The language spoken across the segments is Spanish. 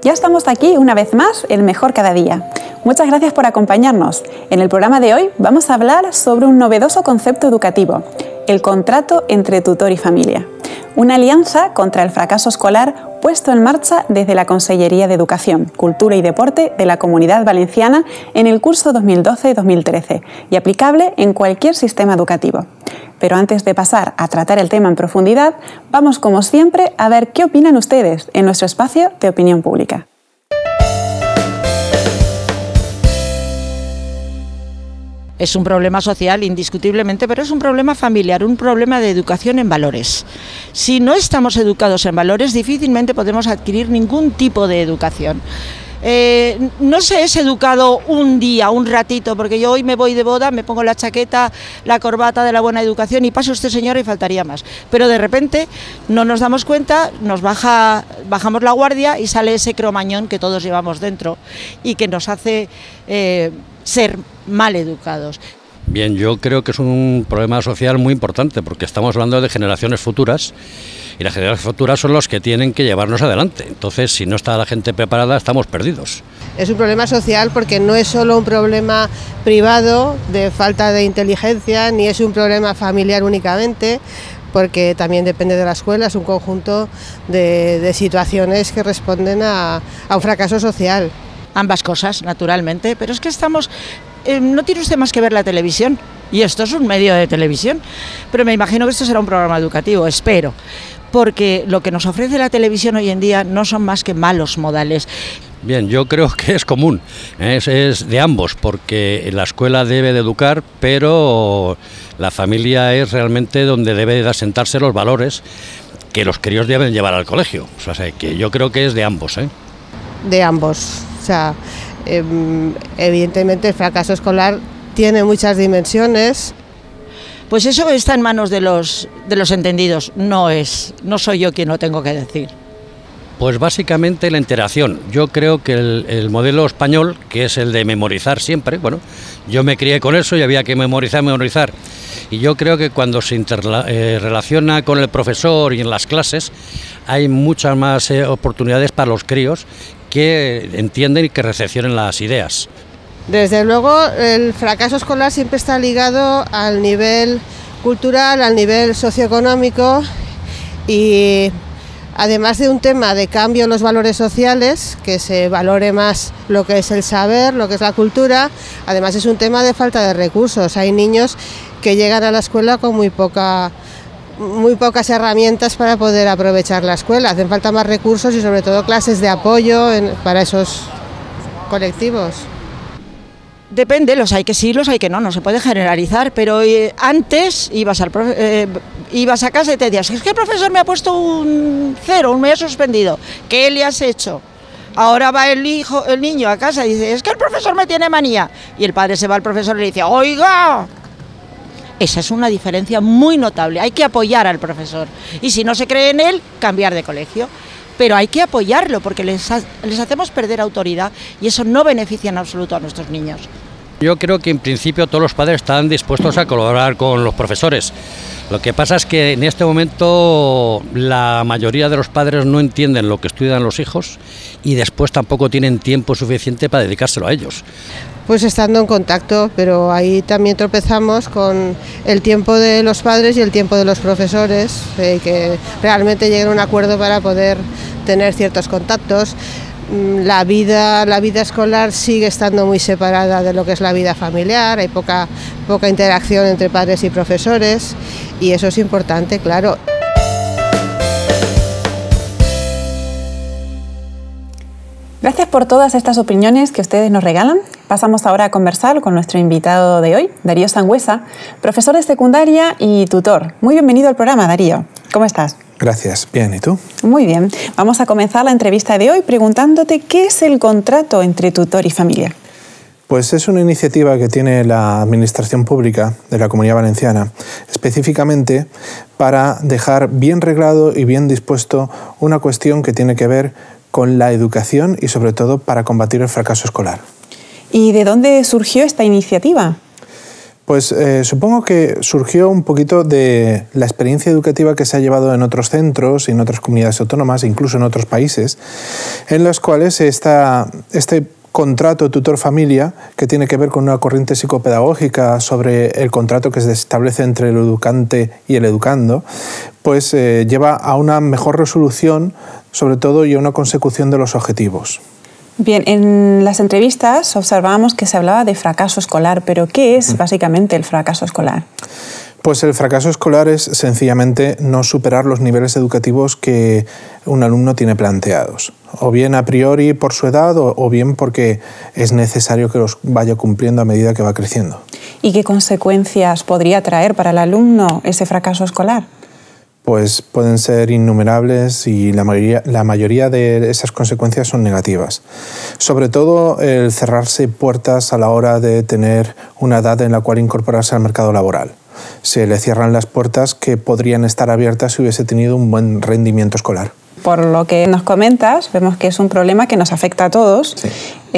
Ya estamos aquí una vez más, el mejor cada día. Muchas gracias por acompañarnos. En el programa de hoy vamos a hablar sobre un novedoso concepto educativo, el contrato entre tutor y familia. Una alianza contra el fracaso escolar puesto en marcha desde la Consellería de Educación, Cultura y Deporte de la Comunidad Valenciana en el curso 2012-2013 y aplicable en cualquier sistema educativo. Pero antes de pasar a tratar el tema en profundidad, vamos como siempre a ver qué opinan ustedes en nuestro espacio de opinión pública. Es un problema social, indiscutiblemente, pero es un problema familiar, un problema de educación en valores. Si no estamos educados en valores, difícilmente podemos adquirir ningún tipo de educación. No se es educado un día, un ratito, porque yo hoy me voy de boda, me pongo la chaqueta, la corbata de la buena educación y paso usted señora y faltaría más. Pero de repente no nos damos cuenta, bajamos la guardia y sale ese cromañón que todos llevamos dentro y que nos hace ser mal educados. Bien, yo creo que es un problema social muy importante porque estamos hablando de generaciones futuras y las generaciones futuras son los que tienen que llevarnos adelante. Entonces, si no está la gente preparada, estamos perdidos. Es un problema social porque no es solo un problema privado de falta de inteligencia, ni es un problema familiar únicamente, porque también depende de la escuela, es un conjunto de situaciones que responden a un fracaso social. Ambas cosas, naturalmente, pero es que estamos... no tiene usted más que ver la televisión, y esto es un medio de televisión, pero me imagino que esto será un programa educativo, espero, porque lo que nos ofrece la televisión hoy en día no son más que malos modales. Bien, yo creo que es común, es de ambos, porque la escuela debe de educar, pero la familia es realmente donde debe de asentarse los valores que los críos deben llevar al colegio, o sea, que yo creo que es de ambos, ¿eh? De ambos. O sea, evidentemente el fracaso escolar tiene muchas dimensiones. Pues eso está en manos de los entendidos, no soy yo quien lo tengo que decir. Pues básicamente la interacción. Yo creo que el modelo español, que es el de memorizar siempre, bueno, yo me crié con eso y había que memorizar. Y yo creo que cuando se relaciona con el profesor y en las clases, hay muchas más oportunidades para los críos que entienden y que recepcionen las ideas. Desde luego, el fracaso escolar siempre está ligado al nivel cultural, al nivel socioeconómico y además de un tema de cambio en los valores sociales, que se valore más lo que es el saber, lo que es la cultura, además es un tema de falta de recursos. Hay niños que llegan a la escuela con muy pocas herramientas para poder aprovechar la escuela. Hacen falta más recursos y sobre todo clases de apoyo para esos colectivos. Depende, los hay que sí, los hay que no se puede generalizar, pero antes ibas a casa y te decías, es que el profesor me ha puesto un 0, me ha suspendido, ¿qué le has hecho? Ahora va el niño a casa y dice, es que el profesor me tiene manía, y el padre se va al profesor y le dice, oiga. Esa es una diferencia muy notable, hay que apoyar al profesor y si no se cree en él, cambiar de colegio, pero hay que apoyarlo porque les hacemos perder autoridad y eso no beneficia en absoluto a nuestros niños. Yo creo que en principio todos los padres están dispuestos a colaborar con los profesores. Lo que pasa es que en este momento la mayoría de los padres no entienden lo que estudian los hijos y después tampoco tienen tiempo suficiente para dedicárselo a ellos. Pues estando en contacto, pero ahí también tropezamos con el tiempo de los padres y el tiempo de los profesores, que realmente lleguen a un acuerdo para poder tener ciertos contactos. La vida escolar sigue estando muy separada de lo que es la vida familiar, hay poca interacción entre padres y profesores y eso es importante, claro. Gracias por todas estas opiniones que ustedes nos regalan. Pasamos ahora a conversar con nuestro invitado de hoy, Darío Sangüesa, profesor de secundaria y tutor. Muy bienvenido al programa, Darío. ¿Cómo estás? Gracias. Bien, ¿y tú? Muy bien. Vamos a comenzar la entrevista de hoy preguntándote qué es el contrato entre tutor y familia. Pues es una iniciativa que tiene la Administración Pública de la Comunidad Valenciana, específicamente para dejar bien reglado y bien dispuesto una cuestión que tiene que ver con la educación y sobre todo para combatir el fracaso escolar. ¿Y de dónde surgió esta iniciativa? Pues supongo que surgió un poquito de la experiencia educativa que se ha llevado en otros centros, en otras comunidades autónomas, incluso en otros países, en los cuales este contrato tutor-familia, que tiene que ver con una corriente psicopedagógica sobre el contrato que se establece entre el educante y el educando, pues lleva a una mejor resolución, sobre todo, y a una consecución de los objetivos. Bien, en las entrevistas observábamos que se hablaba de fracaso escolar, pero ¿qué es básicamente el fracaso escolar? Pues el fracaso escolar es sencillamente no superar los niveles educativos que un alumno tiene planteados, o bien a priori por su edad o bien porque es necesario que los vaya cumpliendo a medida que va creciendo. ¿Y qué consecuencias podría traer para el alumno ese fracaso escolar? Pues pueden ser innumerables y la mayoría de esas consecuencias son negativas. Sobre todo el cerrarse puertas a la hora de tener una edad en la cual incorporarse al mercado laboral. Se le cierran las puertas que podrían estar abiertas si hubiese tenido un buen rendimiento escolar. Por lo que nos comentas, vemos que es un problema que nos afecta a todos, sí.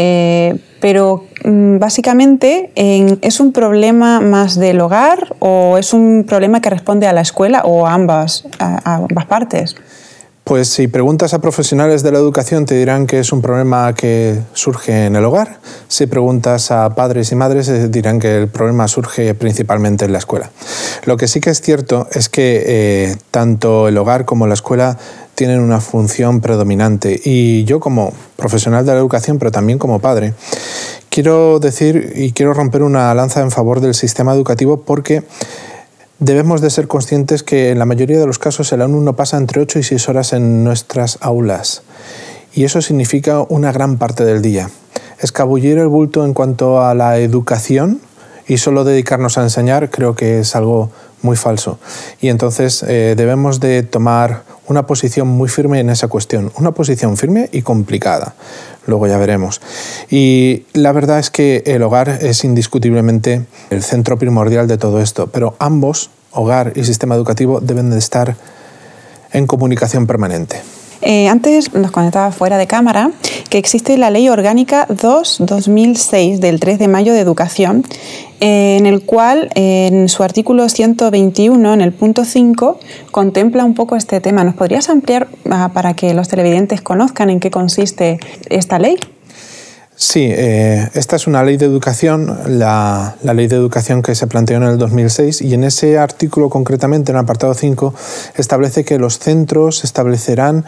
Pero básicamente, ¿es un problema más del hogar o es un problema que responde a la escuela o a ambas partes? Pues si preguntas a profesionales de la educación te dirán que es un problema que surge en el hogar. Si preguntas a padres y madres dirán que el problema surge principalmente en la escuela. Lo que sí que es cierto es que tanto el hogar como la escuela tienen una función predominante y yo como profesional de la educación, pero también como padre, quiero decir y quiero romper una lanza en favor del sistema educativo porque debemos de ser conscientes que en la mayoría de los casos el alumno pasa entre 8 y 6 horas en nuestras aulas y eso significa una gran parte del día. Escabullir el bulto en cuanto a la educación y solo dedicarnos a enseñar creo que es algo muy falso y entonces debemos de tomar una posición muy firme en esa cuestión, una posición firme y complicada, luego ya veremos. Y la verdad es que el hogar es indiscutiblemente el centro primordial de todo esto, pero ambos, hogar y sistema educativo, deben de estar en comunicación permanente. Antes nos comentaba fuera de cámara que existe la Ley Orgánica 2/2006 del 3 de mayo de Educación, en el cual en su artículo 121, en el punto 5, contempla un poco este tema. ¿Nos podrías ampliar para que los televidentes conozcan en qué consiste esta ley? Sí, esta es una ley de educación, la ley de educación que se planteó en el 2006 y en ese artículo concretamente, en el apartado 5, establece que los centros establecerán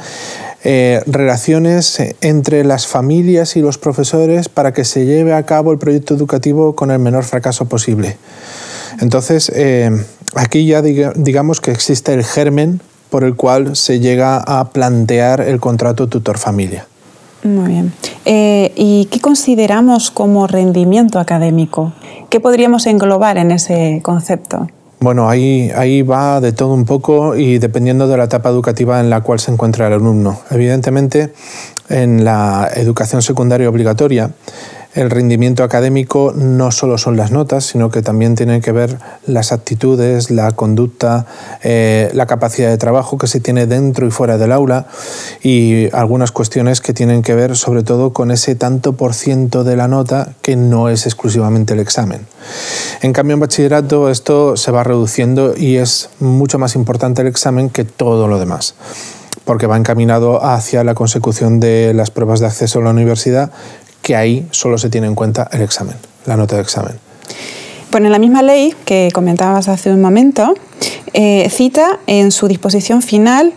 relaciones entre las familias y los profesores para que se lleve a cabo el proyecto educativo con el menor fracaso posible. Entonces, aquí ya digamos que existe el germen por el cual se llega a plantear el contrato tutor-familia. Muy bien. ¿Y qué consideramos como rendimiento académico? ¿Qué podríamos englobar en ese concepto? Bueno, ahí va de todo un poco y dependiendo de la etapa educativa en la cual se encuentra el alumno. Evidentemente, en la educación secundaria obligatoria, el rendimiento académico no solo son las notas, sino que también tienen que ver las actitudes, la conducta, la capacidad de trabajo que se tiene dentro y fuera del aula y algunas cuestiones que tienen que ver sobre todo con ese tanto por ciento de la nota que no es exclusivamente el examen. En cambio, en bachillerato esto se va reduciendo y es mucho más importante el examen que todo lo demás, porque va encaminado hacia la consecución de las pruebas de acceso a la universidad, que ahí solo se tiene en cuenta el examen, la nota de examen. Bueno, en la misma ley que comentabas hace un momento, cita en su disposición final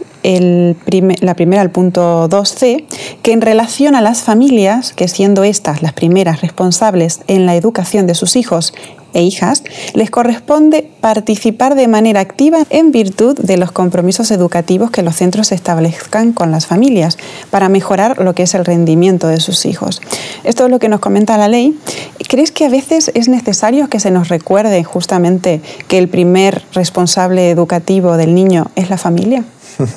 la primera, el punto 2c, que en relación a las familias, que siendo estas las primeras responsables en la educación de sus hijos e hijas, les corresponde participar de manera activa en virtud de los compromisos educativos que los centros establezcan con las familias para mejorar lo que es el rendimiento de sus hijos. Esto es lo que nos comenta la ley. ¿Crees que a veces es necesario que se nos recuerde justamente que el primer responsable educativo del niño es la familia?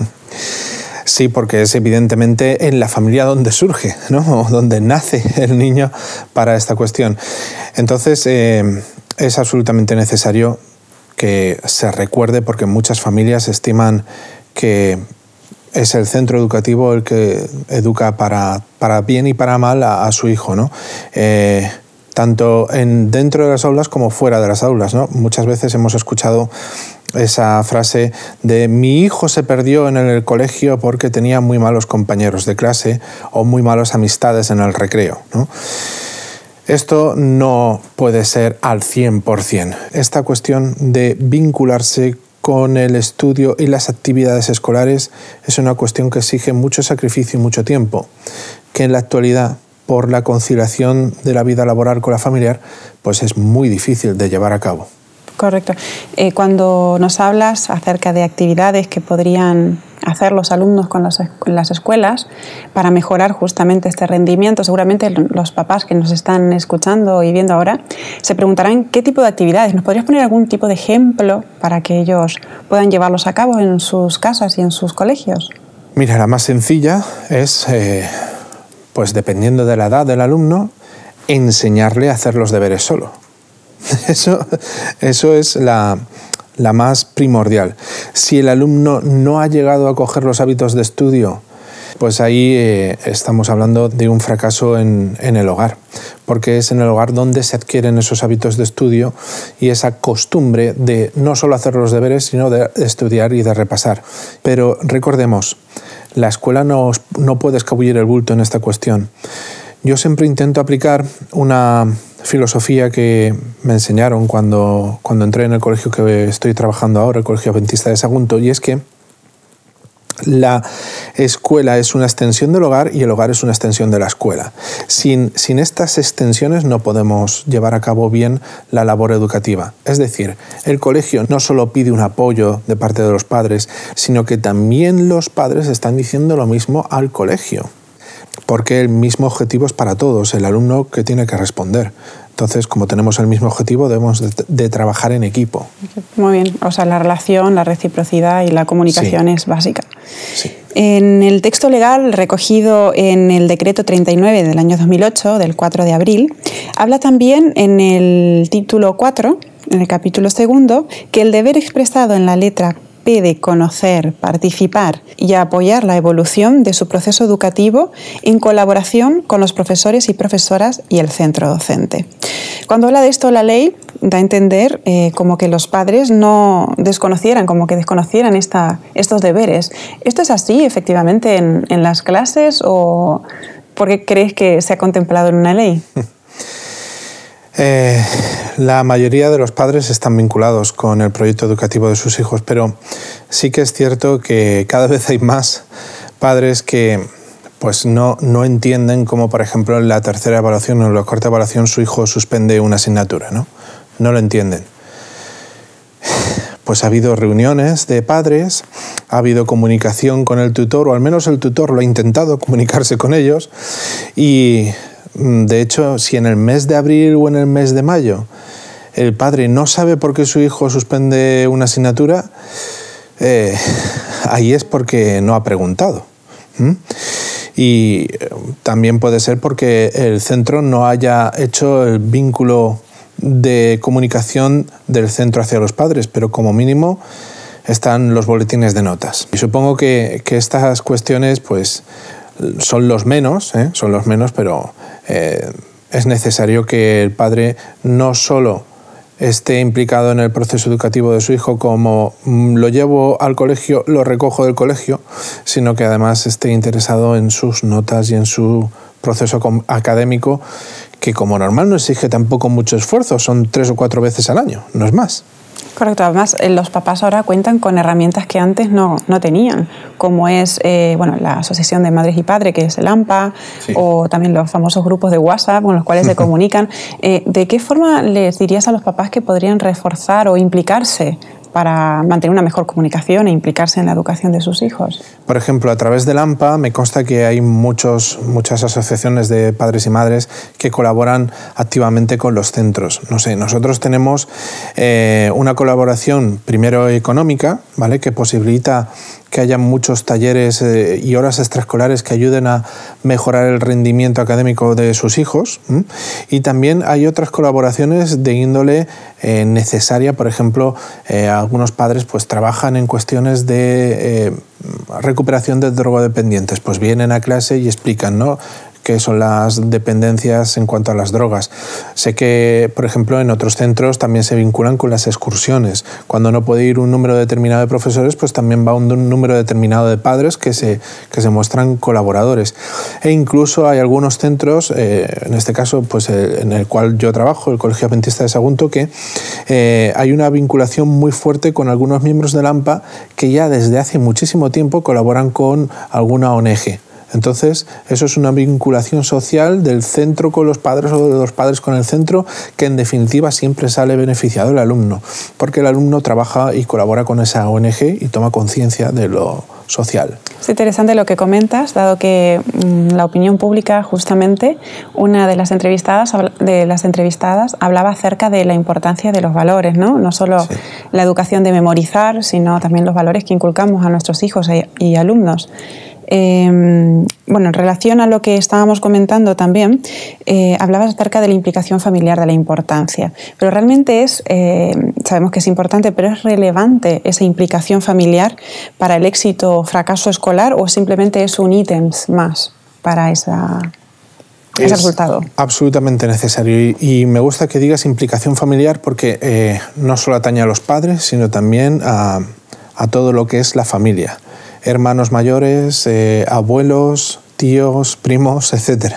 Sí, porque es evidentemente en la familia donde surge, ¿no? Donde nace el niño para esta cuestión. Entonces, es absolutamente necesario que se recuerde porque muchas familias estiman que es el centro educativo el que educa para bien y para mal a su hijo, ¿no? tanto dentro de las aulas como fuera de las aulas, ¿no? Muchas veces hemos escuchado esa frase de mi hijo se perdió en el colegio porque tenía muy malos compañeros de clase o muy malas amistades en el recreo, ¿no? Esto no puede ser al 100%. Esta cuestión de vincularse con el estudio y las actividades escolares es una cuestión que exige mucho sacrificio y mucho tiempo, que en la actualidad, por la conciliación de la vida laboral con la familiar, pues es muy difícil de llevar a cabo. Correcto. Cuando nos hablas acerca de actividades que podrían hacer los alumnos con las escuelas para mejorar justamente este rendimiento, seguramente los papás que nos están escuchando y viendo ahora se preguntarán qué tipo de actividades. ¿Nos podrías poner algún tipo de ejemplo para que ellos puedan llevarlos a cabo en sus casas y en sus colegios? Mira, la más sencilla es, pues dependiendo de la edad del alumno, enseñarle a hacer los deberes solo. Eso es la más primordial. Si el alumno no ha llegado a coger los hábitos de estudio, pues ahí estamos hablando de un fracaso en el hogar, porque es en el hogar donde se adquieren esos hábitos de estudio y esa costumbre de no solo hacer los deberes, sino de estudiar y de repasar. Pero recordemos, la escuela no puede escabullir el bulto en esta cuestión. Yo siempre intento aplicar una filosofía que me enseñaron cuando entré en el colegio que estoy trabajando ahora, el Colegio Adventista de Sagunto, y es que la escuela es una extensión del hogar y el hogar es una extensión de la escuela. Sin estas extensiones no podemos llevar a cabo bien la labor educativa. Es decir, el colegio no solo pide un apoyo de parte de los padres, sino que también los padres están diciendo lo mismo al colegio, porque el mismo objetivo es para todos, el alumno que tiene que responder. Entonces, como tenemos el mismo objetivo, debemos de trabajar en equipo. Muy bien, o sea, la relación, la reciprocidad y la comunicación es básica. Sí. En el texto legal recogido en el Decreto 39 del año 2008, del 4 de abril, habla también en el título 4, en el capítulo 2, que el deber expresado en la letra P de conocer, participar y apoyar la evolución de su proceso educativo en colaboración con los profesores y profesoras y el centro docente. Cuando habla de esto la ley, da a entender como que los padres no desconocieran, como que desconocieran estos deberes. ¿Esto es así efectivamente en las clases o por qué crees que se ha contemplado en una ley? La mayoría de los padres están vinculados con el proyecto educativo de sus hijos, pero sí que es cierto que cada vez hay más padres que pues no entienden cómo, por ejemplo, en la tercera evaluación o en la cuarta evaluación su hijo suspende una asignatura, ¿no? No lo entienden. Pues ha habido reuniones de padres, ha habido comunicación con el tutor, o al menos el tutor lo ha intentado comunicarse con ellos, y de hecho, si en el mes de abril o en el mes de mayo el padre no sabe por qué su hijo suspende una asignatura, ahí es porque no ha preguntado. Y también puede ser porque el centro no haya hecho el vínculo de comunicación del centro hacia los padres, pero como mínimo están los boletines de notas. Y supongo que estas cuestiones pues son los menos, pero es necesario que el padre no solo esté implicado en el proceso educativo de su hijo como lo llevo al colegio, lo recojo del colegio, sino que además esté interesado en sus notas y en su proceso académico, que como normal no exige tampoco mucho esfuerzo, son 3 o 4 veces al año, no es más. Correcto, además los papás ahora cuentan con herramientas que antes no tenían, como es la Asociación de Madres y Padres, que es el AMPA, sí, o también los famosos grupos de WhatsApp con los cuales se comunican. ¿De qué forma les dirías a los papás que podrían reforzar o implicarse para mantener una mejor comunicación e implicarse en la educación de sus hijos? Por ejemplo, a través del AMPA me consta que hay muchas asociaciones de padres y madres que colaboran activamente con los centros. No sé, nosotros tenemos una colaboración primero económica, ¿vale?, que posibilita que haya muchos talleres y horas extraescolares que ayuden a mejorar el rendimiento académico de sus hijos. Y también hay otras colaboraciones de índole necesaria. Por ejemplo, algunos padres pues trabajan en cuestiones de recuperación de drogodependientes. Pues vienen a clase y explican, ¿no?, que son las dependencias en cuanto a las drogas. Sé que, por ejemplo, en otros centros también se vinculan con las excursiones. Cuando no puede ir un número determinado de profesores, pues también va un número determinado de padres que se muestran colaboradores. E incluso hay algunos centros, en este caso pues en el cual yo trabajo, el Colegio Adventista de Sagunto, que hay una vinculación muy fuerte con algunos miembros del AMPA que ya desde hace muchísimo tiempo colaboran con alguna ONG. Entonces, eso es una vinculación social del centro con los padres o de los padres con el centro, que en definitiva siempre sale beneficiado el alumno, porque el alumno trabaja y colabora con esa ONG y toma conciencia de lo social. Es interesante lo que comentas, dado que la opinión pública, justamente, una de las entrevistadas hablaba acerca de la importancia de los valores, ¿no? No solo sí, la educación de memorizar, sino también los valores que inculcamos a nuestros hijos y alumnos. Bueno, en relación a lo que estábamos comentando también, hablabas acerca de la implicación familiar, de la importancia, pero realmente sabemos que es importante, pero ¿es relevante esa implicación familiar para el éxito o fracaso escolar, o simplemente es un ítem más para ese resultado? Absolutamente necesario, y me gusta que digas implicación familiar, porque no solo atañe a los padres, sino también a todo lo que es la familia. Hermanos mayores, abuelos, tíos, primos, etc.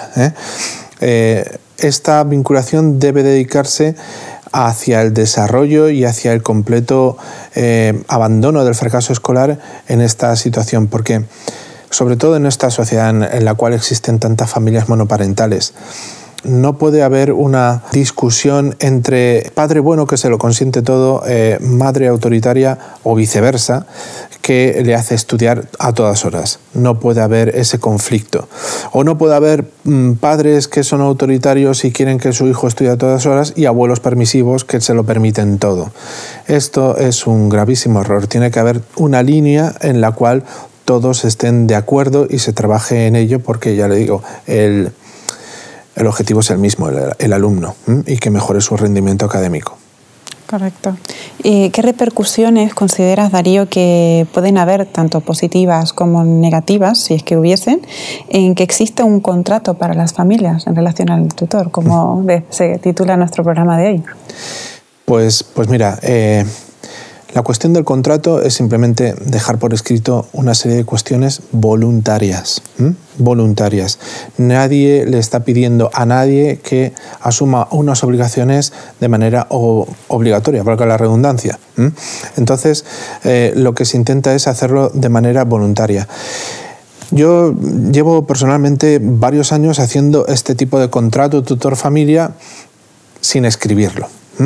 Esta vinculación debe dedicarse hacia el desarrollo y hacia el completo abandono del fracaso escolar en esta situación, porque sobre todo en esta sociedad en la cual existen tantas familias monoparentales, no puede haber una discusión entre padre bueno que se lo consiente todo, madre autoritaria o viceversa, que le hace estudiar a todas horas. No puede haber ese conflicto. O no puede haber padres que son autoritarios y quieren que su hijo estudie a todas horas, y abuelos permisivos que se lo permiten todo. Esto es un gravísimo error. Tiene que haber una línea en la cual todos estén de acuerdo y se trabaje en ello, porque ya le digo, el objetivo es el mismo, el alumno, y que mejore su rendimiento académico. Correcto. ¿Y qué repercusiones consideras, Darío, que pueden haber, tanto positivas como negativas, si es que hubiesen, en que exista un contrato para las familias en relación al tutor, como se titula nuestro programa de hoy? Pues mira, la cuestión del contrato es simplemente dejar por escrito una serie de cuestiones voluntarias. Voluntarias. Nadie le está pidiendo a nadie que asuma unas obligaciones de manera obligatoria, valga la redundancia. Entonces, lo que se intenta es hacerlo de manera voluntaria. Yo llevo personalmente varios años haciendo este tipo de contrato tutor-familia sin escribirlo.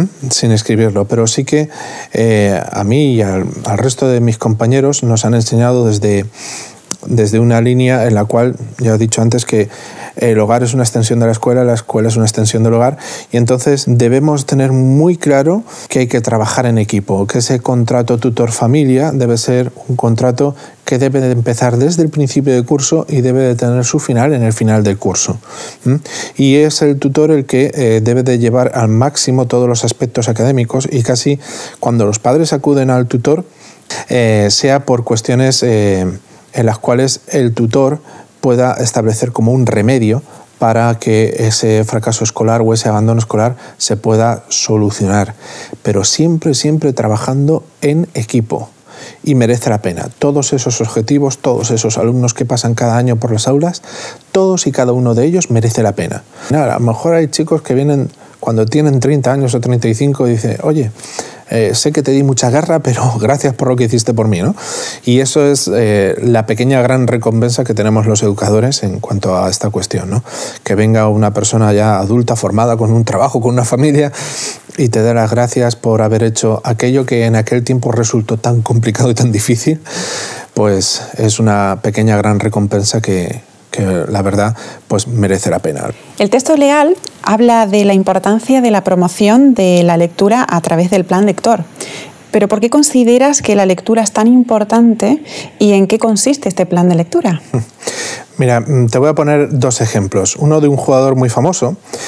Pero sí que a mí y al resto de mis compañeros nos han enseñado desde una línea en la cual, ya he dicho antes, que el hogar es una extensión de la escuela es una extensión del hogar, y entonces debemos tener muy claro que hay que trabajar en equipo, que ese contrato tutor-familia debe ser un contrato que debe de empezar desde el principio del curso y debe de tener su final en el final del curso. Y es el tutor el que debe de llevar al máximo todos los aspectos académicos, y casi cuando los padres acuden al tutor, sea por cuestiones en las cuales el tutor pueda establecer como un remedio para que ese fracaso escolar o ese abandono escolar se pueda solucionar. Pero siempre trabajando en equipo. Y merece la pena. Todos esos objetivos, todos esos alumnos que pasan cada año por las aulas, todos y cada uno de ellos merece la pena. A lo mejor hay chicos que vienen cuando tienen 30 años o 35 y dicen, oye, sé que te di mucha guerra, pero gracias por lo que hiciste por mí, ¿no? Y eso es la pequeña gran recompensa que tenemos los educadores en cuanto a esta cuestión, ¿no? Que venga una persona ya adulta, formada, con un trabajo, con una familia, y te dé las gracias por haber hecho aquello que en aquel tiempo resultó tan complicado y tan difícil, pues es una pequeña gran recompensa que la verdad pues merece la pena. El texto legal habla de la importancia de la promoción de la lectura a través del plan lector. Pero ¿por qué consideras que la lectura es tan importante y en qué consiste este plan de lectura? Mira, te voy a poner dos ejemplos. Uno de un jugador muy famoso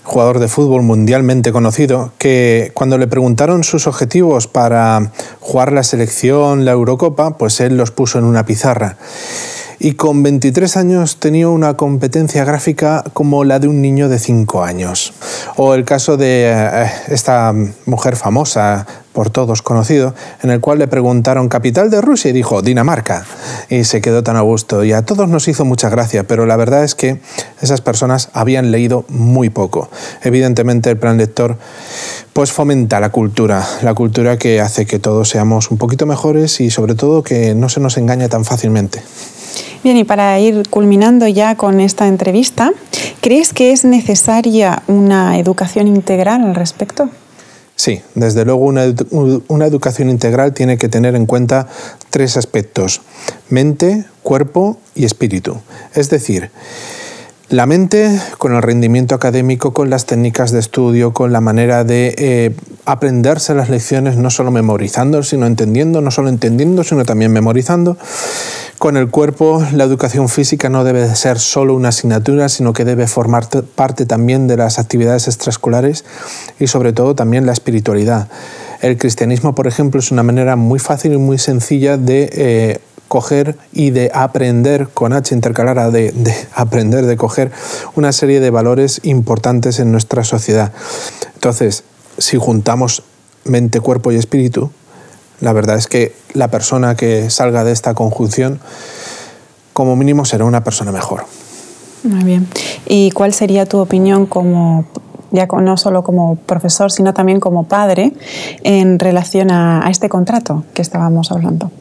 jugador de fútbol mundialmente conocido, que cuando le preguntaron sus objetivos para jugar la selección, la Eurocopa, pues él los puso en una pizarra. Y con 23 años tenía una competencia gráfica como la de un niño de 5 años. O el caso de esta mujer famosa, por todos conocido, en el cual le preguntaron capital de Rusia y dijo Dinamarca. Y se quedó tan a gusto. Y a todos nos hizo mucha gracia, pero la verdad es que esas personas habían leído muy poco. Evidentemente el plan lector pues fomenta la cultura que hace que todos seamos un poquito mejores y sobre todo que no se nos engañe tan fácilmente. Bien, y para ir culminando ya con esta entrevista, ¿crees que es necesaria una educación integral al respecto? Sí, desde luego una educación integral tiene que tener en cuenta 3 aspectos: mente, cuerpo y espíritu. Es decir, la mente con el rendimiento académico, con las técnicas de estudio, con la manera de aprenderse las lecciones, no solo memorizando, sino entendiendo, no solo entendiendo, sino también memorizando. Con el cuerpo, la educación física no debe de ser solo una asignatura, sino que debe formar parte también de las actividades extraescolares y sobre todo también la espiritualidad. El cristianismo, por ejemplo, es una manera muy fácil y muy sencilla de coger y de aprender, con H intercalada, de aprender, de coger una serie de valores importantes en nuestra sociedad. Entonces, si juntamos mente, cuerpo y espíritu, la verdad es que la persona que salga de esta conjunción, como mínimo, será una persona mejor. Muy bien. ¿Y cuál sería tu opinión como, ya no solo como profesor, sino también como padre, en relación a este contrato que estábamos hablando?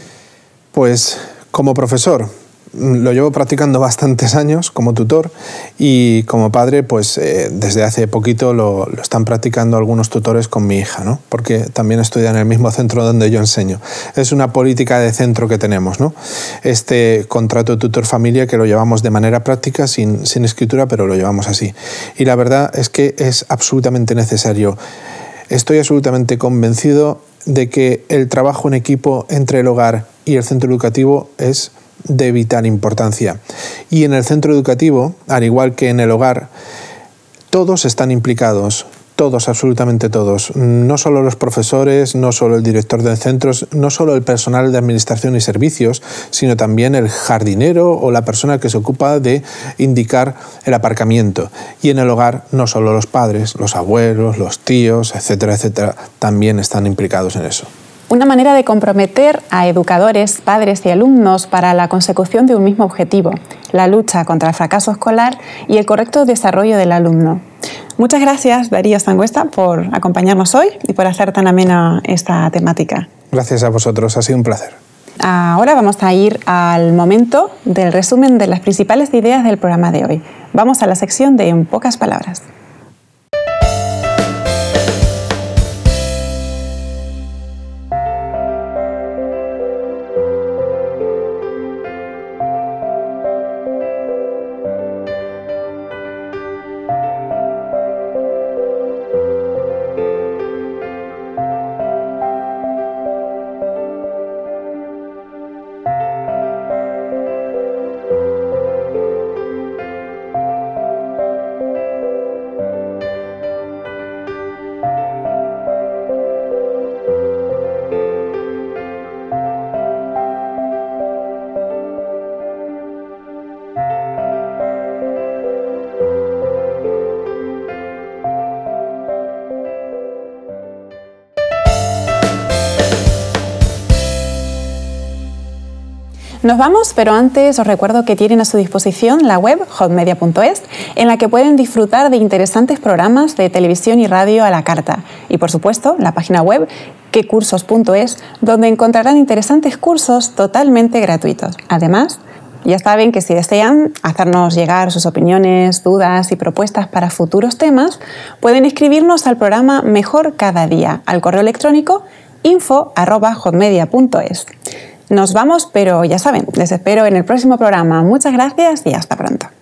Pues como profesor, lo llevo practicando bastantes años como tutor y como padre, pues desde hace poquito lo están practicando algunos tutores con mi hija, ¿no? Porque también estudia en el mismo centro donde yo enseño. Es una política de centro que tenemos, ¿no? Este contrato tutor-familia que lo llevamos de manera práctica, sin escritura, pero lo llevamos así. Y la verdad es que es absolutamente necesario. Estoy absolutamente convencido de que el trabajo en equipo entre el hogar y el centro educativo es de vital importancia. Y en el centro educativo, al igual que en el hogar, todos están implicados, todos, absolutamente todos. No solo los profesores, no solo el director de centros, no solo el personal de administración y servicios, sino también el jardinero o la persona que se ocupa de indicar el aparcamiento. Y en el hogar, no solo los padres, los abuelos, los tíos, etcétera, etcétera, también están implicados en eso. Una manera de comprometer a educadores, padres y alumnos para la consecución de un mismo objetivo, la lucha contra el fracaso escolar y el correcto desarrollo del alumno. Muchas gracias, Darío Sangüesta, por acompañarnos hoy y por hacer tan amena esta temática. Gracias a vosotros, ha sido un placer. Ahora vamos a ir al momento del resumen de las principales ideas del programa de hoy. Vamos a la sección de En pocas palabras. Nos vamos, pero antes os recuerdo que tienen a su disposición la web hotmedia.es, en la que pueden disfrutar de interesantes programas de televisión y radio a la carta. Y por supuesto, la página web quecursos.es, donde encontrarán interesantes cursos totalmente gratuitos. Además, ya saben que si desean hacernos llegar sus opiniones, dudas y propuestas para futuros temas, pueden escribirnos al programa Mejor Cada Día, al correo electrónico info@hotmedia.es. Nos vamos, pero ya saben, les espero en el próximo programa. Muchas gracias y hasta pronto.